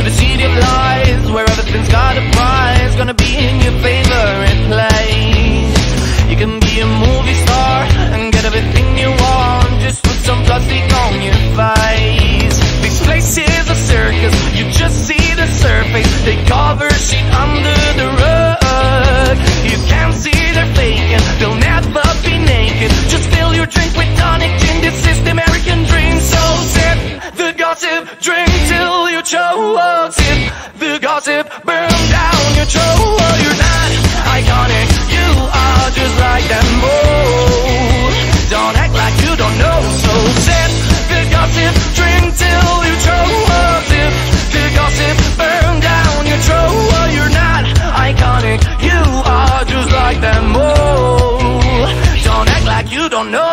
the city of lies, where everything's got a prize, gonna be in your favorite place. You can be a movie star and get everything you want, just put some plastic on your face. This place is a circus, you just see the surface. They cover shit under the rug. You can't see they're faking, they'll never be naked. Just fill your drink with tonic gin, this is the American dream. So sip the gossip, drink till you choke. Sip the gossip, burn down your throat. You're not iconic, you are just like them. Oh, don't act like you don't know. So sip the gossip, drink till you choke. Sip the gossip, burn down your throat. You're not iconic, you are just like them. Oh, don't act like you don't know.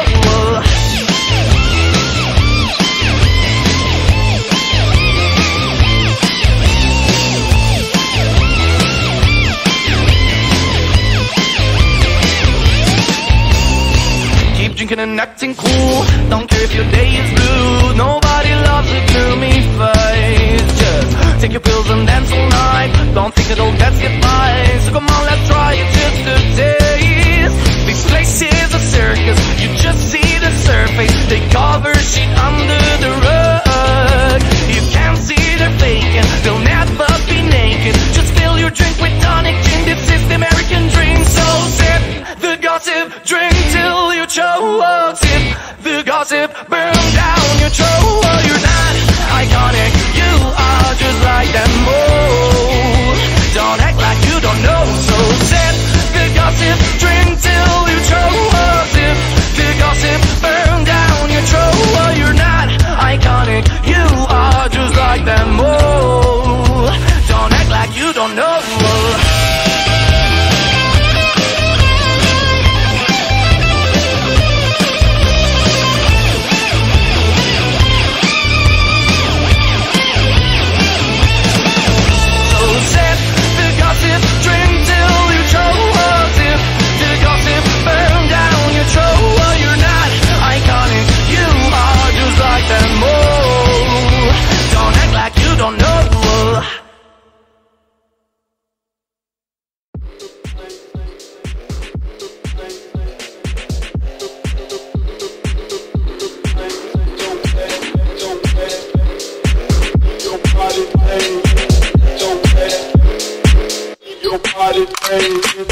Drinking and acting cool, don't care if your day is blue. Nobody loves a gloomy face. Just take your pills and dance all night. Don't think that old debts get by. So come on, let's try it just a taste. This place is a circus, you just see the surface. They cover shit under the rug. You can't see they're faking, they'll never be naked. Just fill your drink with tonic gin, this is the American dream. So sip the gossip, drink till you choke. Sip the gossip, burn down your throat. You're not iconic, you are just like them. Oh, don't act like you don't know. So sip the gossip, drink till you choke. Sip the gossip, burn down your throat. You're not iconic, you are just like them. Oh, don't act like you don't know. Your body, baby.